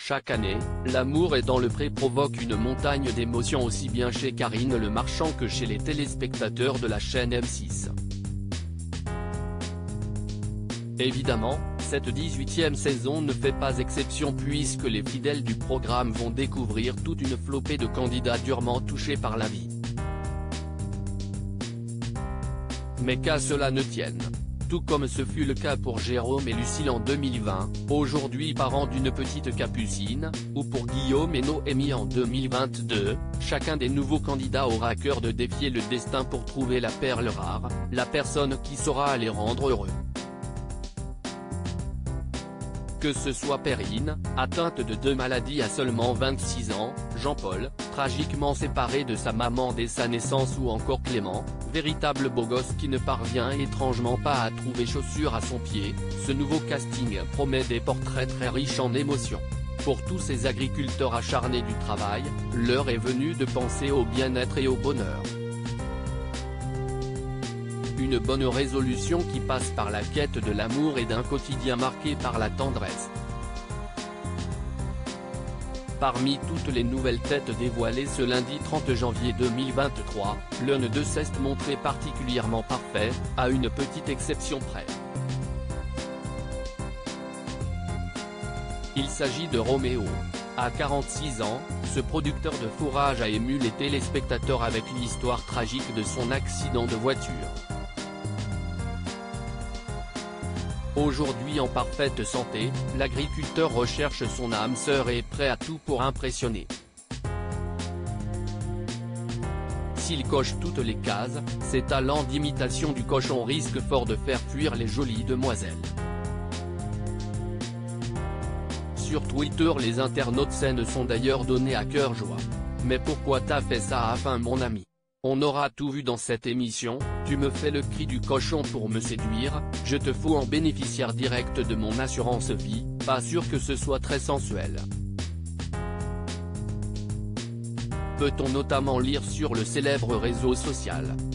Chaque année, L'amour est dans le pré provoque une montagne d'émotions aussi bien chez Karine Le Marchand que chez les téléspectateurs de la chaîne M6. Évidemment, cette 18e saison ne fait pas exception puisque les fidèles du programme vont découvrir toute une flopée de candidats durement touchés par la vie. Mais qu'à cela ne tienne. Tout comme ce fut le cas pour Jérôme et Lucille en 2020, aujourd'hui parents d'une petite Capucine, ou pour Guillaume et Noémie en 2022, chacun des nouveaux candidats aura à cœur de défier le destin pour trouver la perle rare, la personne qui saura les rendre heureux. Que ce soit Perrine, atteinte de 2 maladies à seulement 26 ans, Jean-Paul, tragiquement séparé de sa maman dès sa naissance ou encore Clément, véritable beau gosse qui ne parvient étrangement pas à trouver chaussures à son pied, ce nouveau casting promet des portraits très riches en émotions. Pour tous ces agriculteurs acharnés du travail, l'heure est venue de penser au bien-être et au bonheur. Une bonne résolution qui passe par la quête de l'amour et d'un quotidien marqué par la tendresse. Parmi toutes les nouvelles têtes dévoilées ce lundi 30 janvier 2023, l'un d'eux s'est montré particulièrement parfait, à une petite exception près. Il s'agit de Roméo. À 46 ans, ce producteur de fourrage a ému les téléspectateurs avec l'histoire tragique de son accident de voiture. Aujourd'hui en parfaite santé, l'agriculteur recherche son âme sœur et est prêt à tout pour impressionner. S'il coche toutes les cases, ses talents d'imitation du cochon risquent fort de faire fuir les jolies demoiselles. Sur Twitter les internautes se sont d'ailleurs donnés à cœur joie. Mais pourquoi t'as fait ça afin mon ami? On aura tout vu dans cette émission, tu me fais le cri du cochon pour me séduire, je te fous en bénéficiaire direct de mon assurance vie, pas sûr que ce soit très sensuel. Peut-on notamment lire sur le célèbre réseau social.